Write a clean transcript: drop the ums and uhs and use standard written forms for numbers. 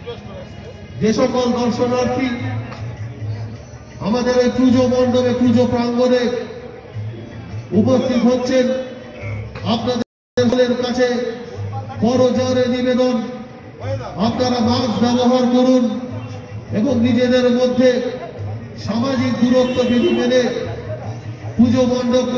যে সকল দর্শনার্থী আমাদের এই পুজো মণ্ডপে পুজো প্রাঙ্গণে উপস্থিত হচ্ছেন, আপনাদের কাছে বড় জোরে নিবেদন, আপনারা মাস্ক ব্যবহার করুন এবং নিজেদের মধ্যে সামাজিক দূরত্ব বিধি মেনে পুজো মণ্ডপ